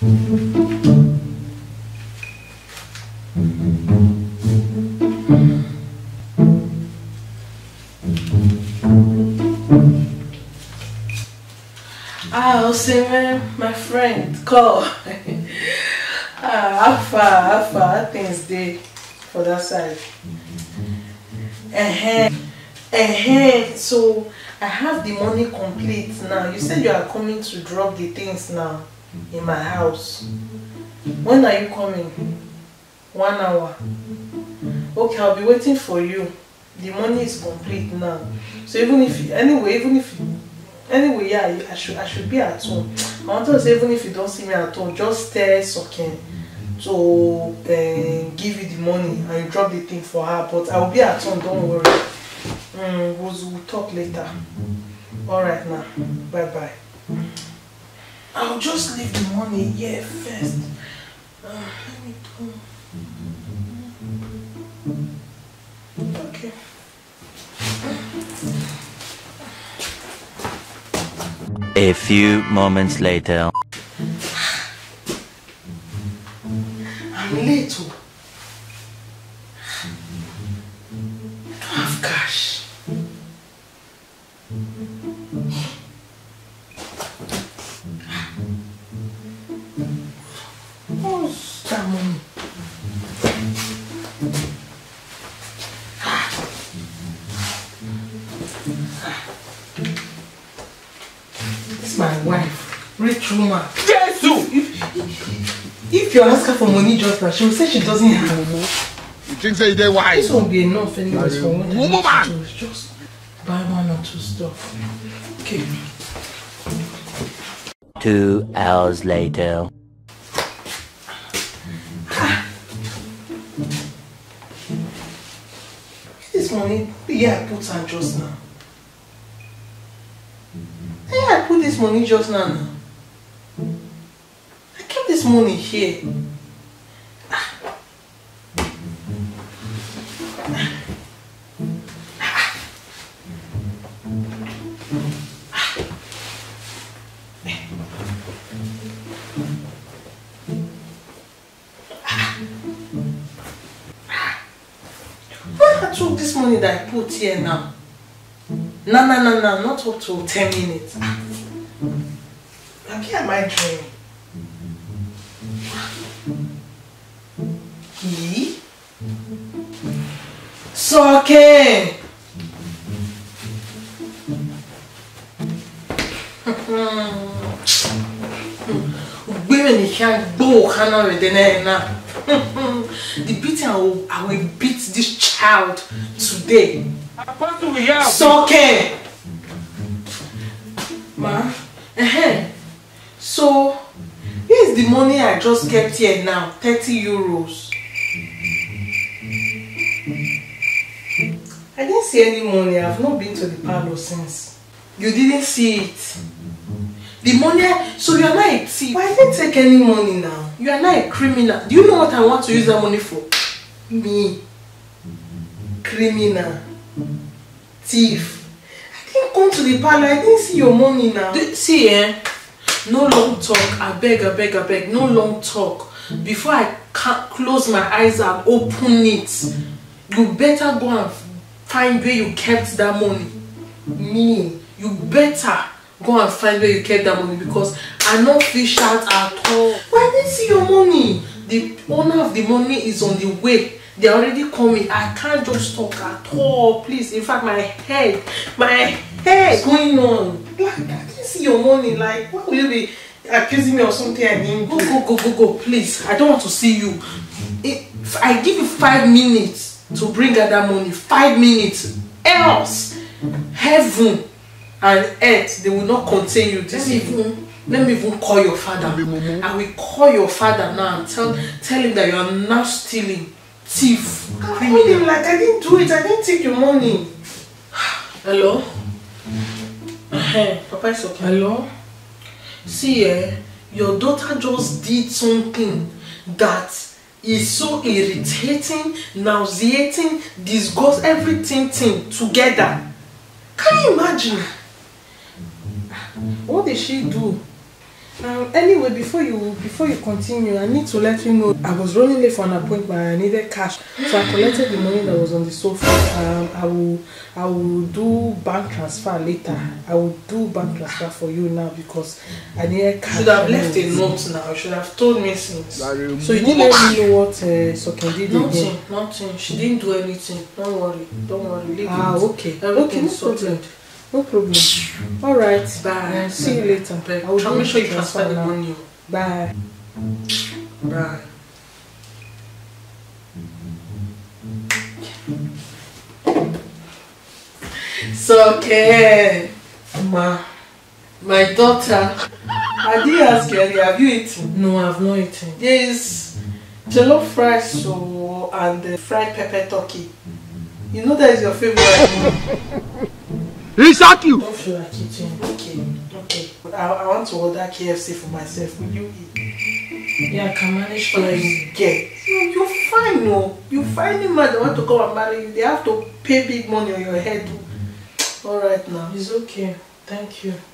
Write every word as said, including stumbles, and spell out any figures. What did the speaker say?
Ah, Osime, my friend, call. Ah, how far, how far things dey for that side? Uh-huh. Uh-huh. So I have the money complete now. You said you are coming to drop the things now in my house. When are you coming? One hour. Okay, I'll be waiting for you. The money is complete now. So even if anyway, even if anyway, yeah, I should I should be at home. I want to say even if you don't see me at home, just tell Soken to uh, give you the money and you drop the thing for her. But I will be at home. Don't worry. Mm, we'll, we'll talk later. All right now. Bye bye. I'll just leave the money here first. Uh, let me do. Okay. A few moments later. I'm late. Oh. I don't have cash. What's that money? This is my wife, rich woman. Jesus! If, if you ask her for money just now, she will say she doesn't have money. You think say they wise? This won't be enough anyways for what I need Woman! to do. Just buy one or two stuff. Okay. Two hours later. This money, yeah, I put her just now. Yeah, I put this money just now. now. I kept this money here. When I took this money that I put here now, no, no, no, no, not up to ten minutes. Like, am I dreaming? He? Soken! Women can't go Hannah with the name now. The beating I will, I will beat this child today. Soken! Ma, uh-huh. So, here's the money I just kept here now, thirty euros. I didn't see any money. I've not been to the parlor since. You didn't see it. The money, so you are not a thief. Why didn't take any money now? You are not a criminal. Do you know what I want to use that money for? Me. Criminal. Thief. I didn't come to the parlor. I didn't see your money now. See, eh? No long talk. I beg, I beg, I beg. No long talk. Before I can't close my eyes and open it, you better go and find where you kept that money. Me. You better go and find where you kept that money because I not fish out at all. Why didn't see your money? The owner of the money is on the way. They already coming. I can't just talk at all. Please. In fact, my head, my head is going on. Like, I didn't see your money. Like, why will you be accusing me of something I didn't do? Go, go, go, go, go. Please. I don't want to see you. If I give you five minutes to bring out that money, five minutes, else heaven and earth, they will not contain you. This even, let me even call your father. I will call your father now and tell, tell him that you are now stealing, thief, criminal. Like I didn't do it, I didn't take your money. Hello? Uh-huh. Papa is okay. Hello? See, eh, your daughter just did something that is so irritating, nauseating, disgust, everything thing together. Can you imagine? What did she do? Um, anyway, before you before you continue, I need to let you know I was running late for an appointment. I needed cash, so I collected the money that was on the sofa. Um, I will I will do bank transfer later. I will do bank transfer for you now because I needed cash. You should have left a note now. You should have told me since. So you didn't let me know what uh, Soken did Nothing, again? nothing. She didn't do anything. Don't worry, don't worry. Leave Ah, it. okay. Everything Okay, no sorted. problem. No problem. All right. Bye. Uh, see you later. Bye. I will Try do make sure you the transfer the now. money. Bye. Bye. So, okay, ma, my daughter, I did ask you earlier, have you eaten? No, I have not eaten. There is jollof rice so, and uh, fried pepper turkey. You know that is your favorite. He shot you! Don't feel like eating. Okay, okay. I, I want to order K F C for myself. Will you eat? Yeah, I can manage to Please get. You're fine, no. You find him man, they want to come and marry you. They have to pay big money on your head. All right now. It's okay. Thank you.